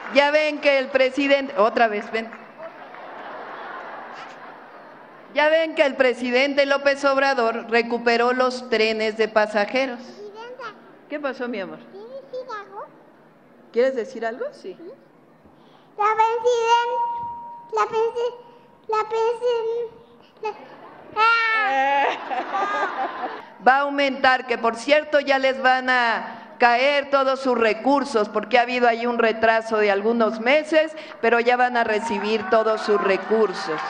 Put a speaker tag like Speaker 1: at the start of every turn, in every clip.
Speaker 1: Ya ven que el presidente, otra vez, ven. Ya ven que el presidente López Obrador recuperó los trenes de pasajeros. ¿Qué pasó, mi amor?
Speaker 2: ¿Quieres decir algo?
Speaker 1: ¿Quieres decir algo? Sí. Va a aumentar, que por cierto ya les van a caer todos sus recursos, porque ha habido ahí un retraso de algunos meses, pero ya van a recibir todos sus recursos.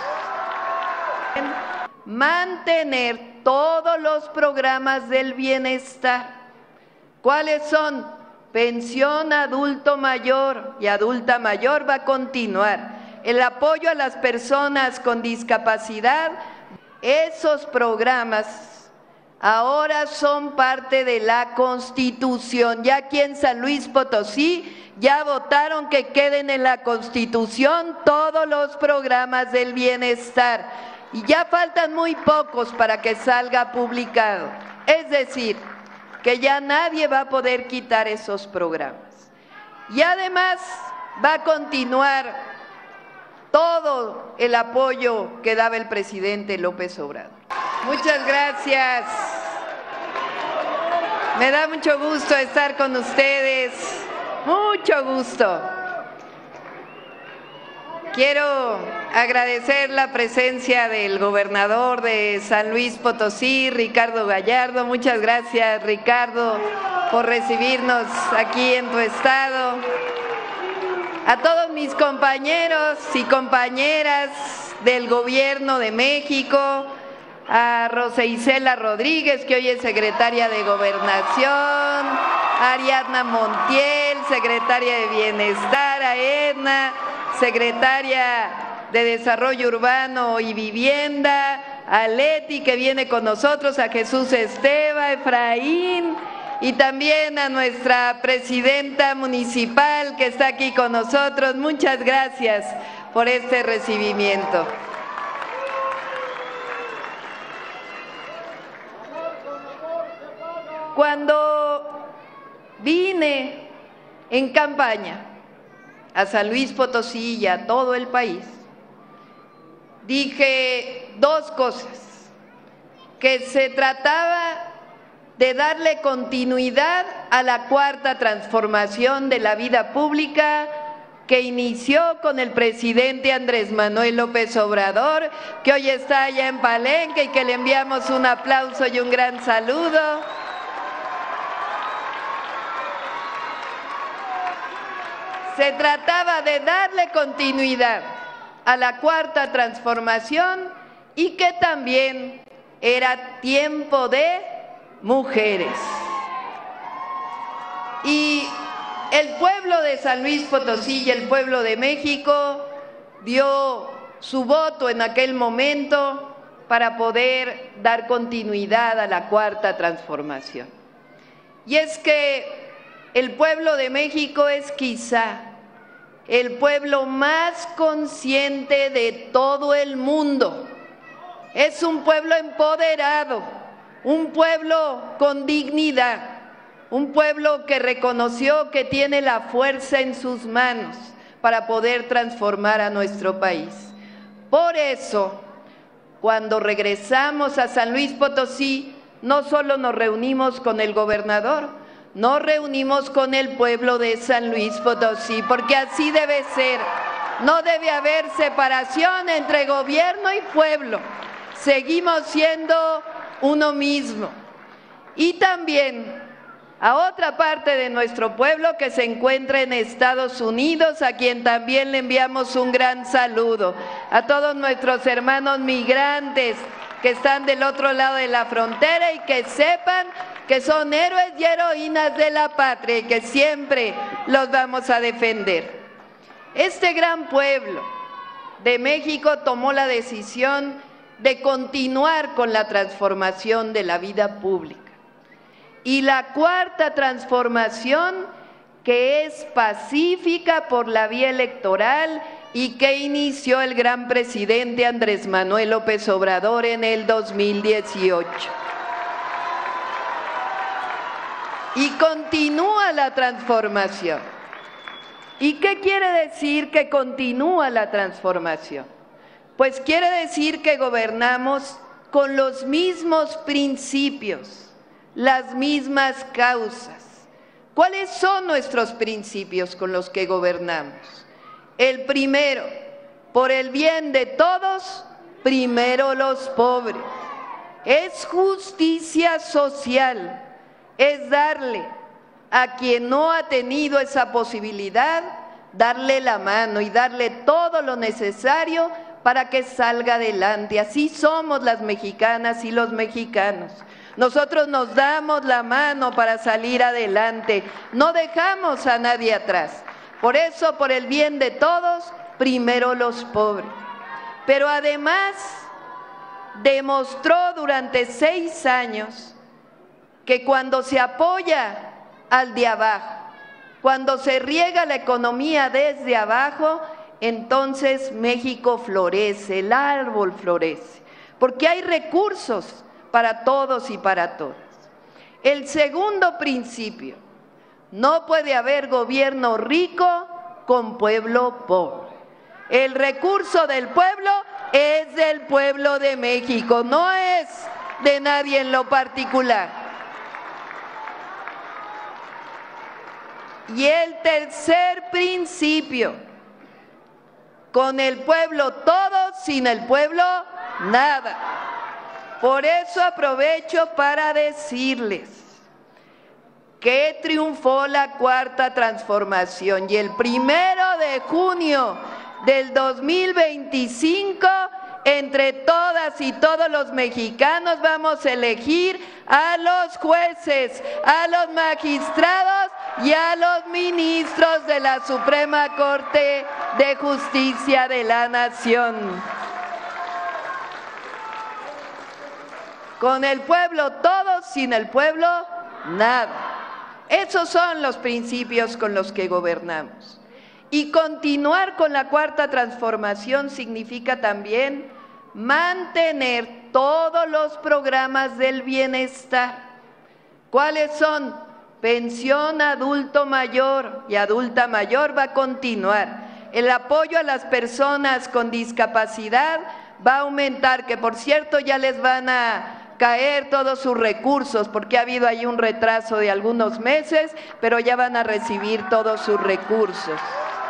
Speaker 1: Mantener todos los programas del bienestar. ¿Cuáles son? Pensión adulto mayor y adulta mayor va a continuar. El apoyo a las personas con discapacidad, esos programas ahora son parte de la Constitución. Ya aquí en San Luis Potosí ya votaron que queden en la Constitución todos los programas del bienestar. Y ya faltan muy pocos para que salga publicado. Es decir, que ya nadie va a poder quitar esos programas. Y además va a continuar todo el apoyo que daba el presidente López Obrador. Muchas gracias. Me da mucho gusto estar con ustedes. Mucho gusto. Quiero agradecer la presencia del gobernador de San Luis Potosí, Ricardo Gallardo. Muchas gracias, Ricardo, por recibirnos aquí en tu estado. A todos mis compañeros y compañeras del Gobierno de México, a Rosa Isela Rodríguez, que hoy es secretaria de Gobernación, a Ariadna Montiel, secretaria de Bienestar, a Edna, secretaria de Desarrollo Urbano y Vivienda, a Leti, que viene con nosotros, a Jesús Esteva, a Efraín, y también a nuestra presidenta municipal que está aquí con nosotros. Muchas gracias por este recibimiento. Cuando vine en campaña a San Luis Potosí y a todo el país, dije dos cosas: que se trataba de darle continuidad a la cuarta transformación de la vida pública que inició con el presidente Andrés Manuel López Obrador, que hoy está allá en Palenque y que le enviamos un aplauso y un gran saludo. Se trataba de darle continuidad a la cuarta transformación y que también era tiempo de mujeres. Y el pueblo de San Luis Potosí y el pueblo de México dio su voto en aquel momento para poder dar continuidad a la cuarta transformación. Y es que el pueblo de México es quizá el pueblo más consciente de todo el mundo. Es un pueblo empoderado, un pueblo con dignidad, un pueblo que reconoció que tiene la fuerza en sus manos para poder transformar a nuestro país. Por eso, cuando regresamos a San Luis Potosí, no solo nos reunimos con el gobernador, nos reunimos con el pueblo de San Luis Potosí, porque así debe ser. No debe haber separación entre gobierno y pueblo. Seguimos siendo uno mismo. Y también a otra parte de nuestro pueblo que se encuentra en Estados Unidos, a quien también le enviamos un gran saludo. A todos nuestros hermanos migrantes que están del otro lado de la frontera y que sepan que son héroes y heroínas de la patria y que siempre los vamos a defender. Este gran pueblo de México tomó la decisión de continuar con la transformación de la vida pública. Y la cuarta transformación, que es pacífica por la vía electoral y que inició el gran presidente Andrés Manuel López Obrador en el 2018. Y continúa la transformación. ¿Y qué quiere decir que continúa la transformación? Pues quiere decir que gobernamos con los mismos principios, las mismas causas. ¿Cuáles son nuestros principios con los que gobernamos? El primero, por el bien de todos, primero los pobres. Es justicia social, es darle a quien no ha tenido esa posibilidad, darle la mano y darle todo lo necesario para que salga adelante. Así somos las mexicanas y los mexicanos. Nosotros nos damos la mano para salir adelante, no dejamos a nadie atrás. Por eso, por el bien de todos, primero los pobres. Pero además demostró durante 6 años que cuando se apoya al de abajo, cuando se riega la economía desde abajo, entonces México florece, el árbol florece, porque hay recursos para todos y para todas. El segundo principio, no puede haber gobierno rico con pueblo pobre. El recurso del pueblo es del pueblo de México, no es de nadie en lo particular. Y el tercer principio, con el pueblo todo, sin el pueblo nada. Por eso aprovecho para decirles que triunfó la Cuarta Transformación y el 1 de junio del 2025, entre todas y todos los mexicanos vamos a elegir a los jueces, a los magistrados y a los ministros de la Suprema Corte de Justicia de la Nación. Con el pueblo todo, sin el pueblo nada. Esos son los principios con los que gobernamos. Y continuar con la Cuarta Transformación significa también mantener todos los programas del bienestar. ¿Cuáles son? Pensión adulto mayor y adulta mayor va a continuar. El apoyo a las personas con discapacidad va a aumentar, que por cierto ya les van a caer todos sus recursos, porque ha habido ahí un retraso de algunos meses, pero ya van a recibir todos sus recursos.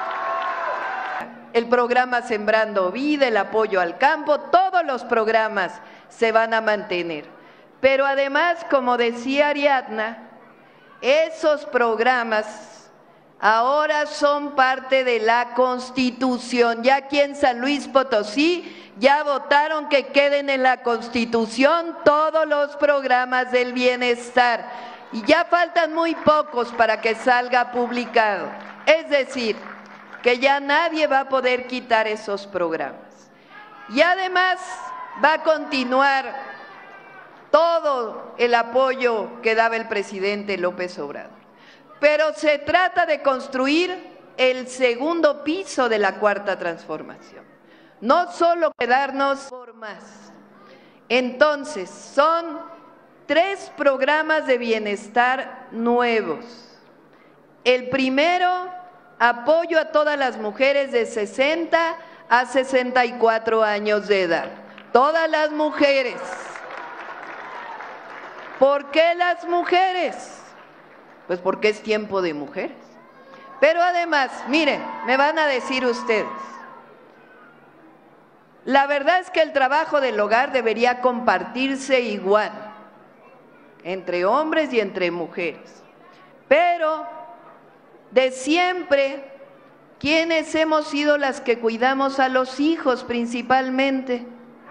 Speaker 1: El programa Sembrando Vida, el apoyo al campo, todos los programas se van a mantener. Pero además, como decía Ariadna, esos programas ahora son parte de la Constitución. Ya aquí en San Luis Potosí ya votaron que queden en la Constitución todos los programas del bienestar. Y ya faltan muy pocos para que salga publicado. Es decir, que ya nadie va a poder quitar esos programas. Y además va a continuar todo el apoyo que daba el presidente López Obrador. Pero se trata de construir el segundo piso de la Cuarta Transformación. No solo quedarnos por más. Entonces, son 3 programas de bienestar nuevos. El primero, apoyo a todas las mujeres de 60 a 64 años de edad. Todas las mujeres. ¿Por qué las mujeres? Pues porque es tiempo de mujeres. Pero además, miren, me van a decir ustedes, la verdad es que el trabajo del hogar debería compartirse igual entre hombres y entre mujeres. Pero de siempre, ¿quiénes hemos sido las que cuidamos a los hijos principalmente?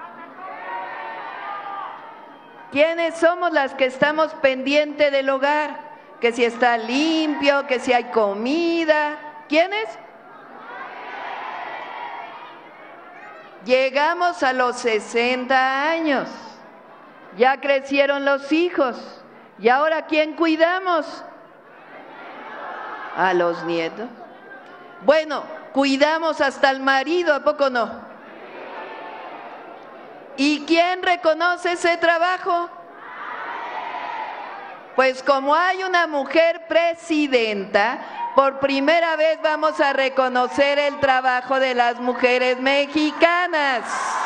Speaker 1: ¿Quiénes somos las que estamos pendientes del hogar? Que si está limpio, que si hay comida. ¿Quiénes? Llegamos a los 60 años. Ya crecieron los hijos. ¿Y ahora quién cuidamos? A los nietos. Bueno, cuidamos hasta al marido, ¿a poco no? ¿Y quién reconoce ese trabajo? Pues como hay una mujer presidenta, Por primera vez vamos a reconocer el trabajo de las mujeres mexicanas.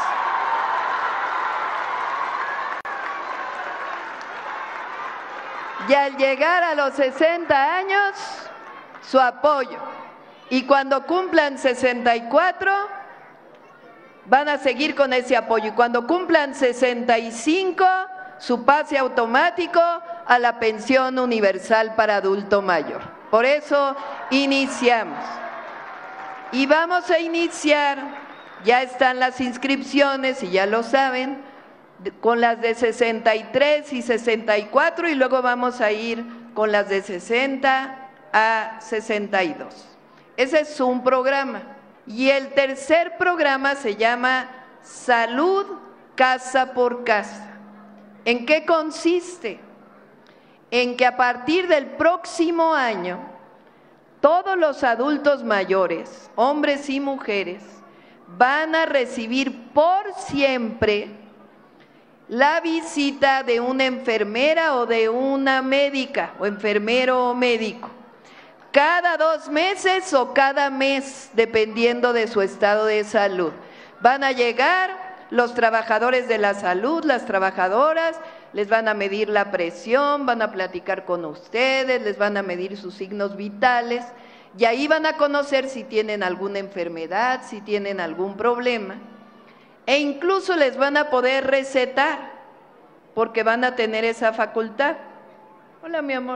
Speaker 1: Y al llegar a los 60 años, su apoyo. Y cuando cumplan 64, van a seguir con ese apoyo. Y cuando cumplan 65, su pase automático a la pensión universal para adulto mayor. Por eso iniciamos. Y vamos a iniciar, ya están las inscripciones y ya lo saben, con las de 63 y 64 y luego vamos a ir con las de 60 a 62. Ese es un programa. Y el tercer programa se llama Salud Casa por Casa. ¿En qué consiste? En que a partir del próximo año, todos los adultos mayores, hombres y mujeres, van a recibir por siempre la visita de una enfermera o de una médica, o enfermero o médico, cada 2 meses o cada mes, dependiendo de su estado de salud. Van a llegar los trabajadores de la salud, las trabajadoras, les van a medir la presión, van a platicar con ustedes, les van a medir sus signos vitales y ahí van a conocer si tienen alguna enfermedad, si tienen algún problema e incluso les van a poder recetar porque van a tener esa facultad. Hola, mi amor.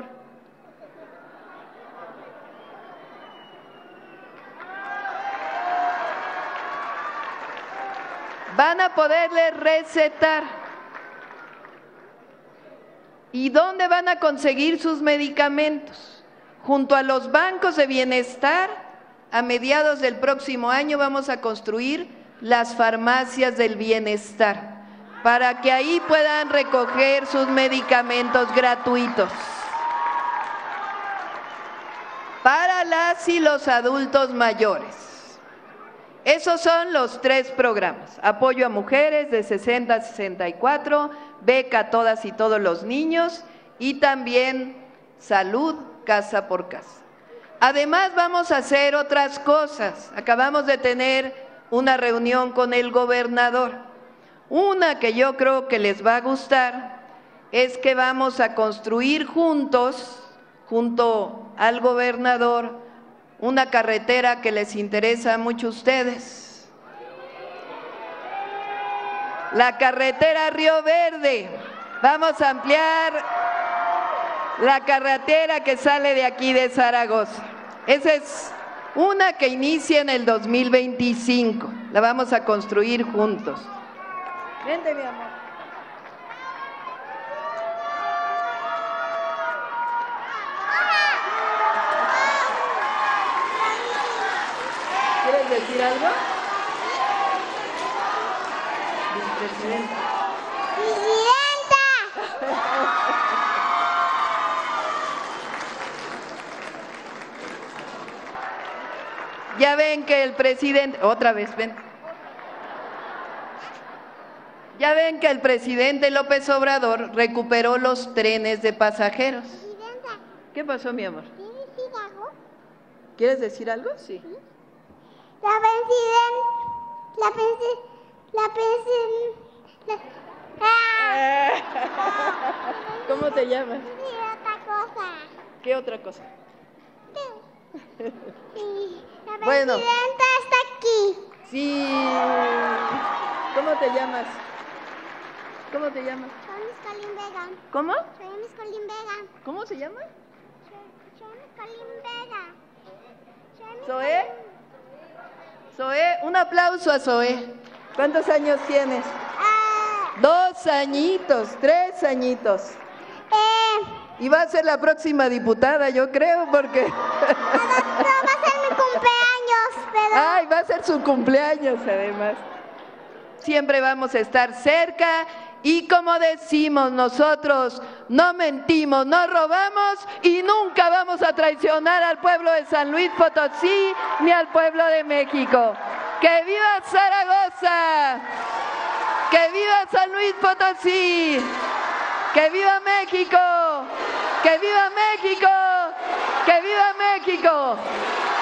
Speaker 1: Van a poderle recetar. ¿Y dónde van a conseguir sus medicamentos? Junto a los bancos de bienestar, a mediados del próximo año vamos a construir las farmacias del bienestar, para que ahí puedan recoger sus medicamentos gratuitos. Para las y los adultos mayores. Esos son los 3 programas: apoyo a mujeres de 60 a 64, beca a todas y todos los niños y también salud casa por casa. Además vamos a hacer otras cosas. Acabamos de tener una reunión con el gobernador. Una que yo creo que les va a gustar es que vamos a construir juntos, junto al gobernador, una carretera que les interesa mucho a ustedes. La carretera Río Verde. Vamos a ampliar la carretera que sale de aquí de Zaragoza. Esa es una que inicia en el 2025. La vamos a construir juntos. Vente, mi amor. ¿Quieres decir algo? Vicepresidenta. Ya ven que el presidente, otra vez, ven. Ya ven que el presidente López Obrador recuperó los trenes de pasajeros. ¿Qué pasó, mi amor? ¿Quieres decir algo? Sí. ¿Cómo te llamas?
Speaker 2: Otra cosa.
Speaker 1: ¿Qué otra cosa?
Speaker 2: La
Speaker 1: Bueno.
Speaker 2: presidenta está aquí.
Speaker 1: Sí. ¿Cómo te llamas? ¿Cómo te llamas?
Speaker 2: Soy Miss Colin Vega.
Speaker 1: ¿Cómo?
Speaker 2: Soy Miss Colin Vega.
Speaker 1: ¿Cómo se llama?
Speaker 2: Soy Miss Colin Vega. Soy Miss
Speaker 1: ¿Zoé? Zoé, un aplauso a Zoé. ¿Cuántos años tienes? 2 añitos, 3 añitos. Y va a ser la próxima diputada, yo creo, porque...
Speaker 2: No va a ser mi cumpleaños, pero...
Speaker 1: Ay, va a ser su cumpleaños, además. Siempre vamos a estar cerca y como decimos nosotros, no mentimos, no robamos y nunca vamos a traicionar al pueblo de San Luis Potosí ni al pueblo de México. ¡Que viva Zaragoza! ¡Que viva San Luis Potosí! ¡Que viva México! ¡Que viva México! ¡Que viva México! México!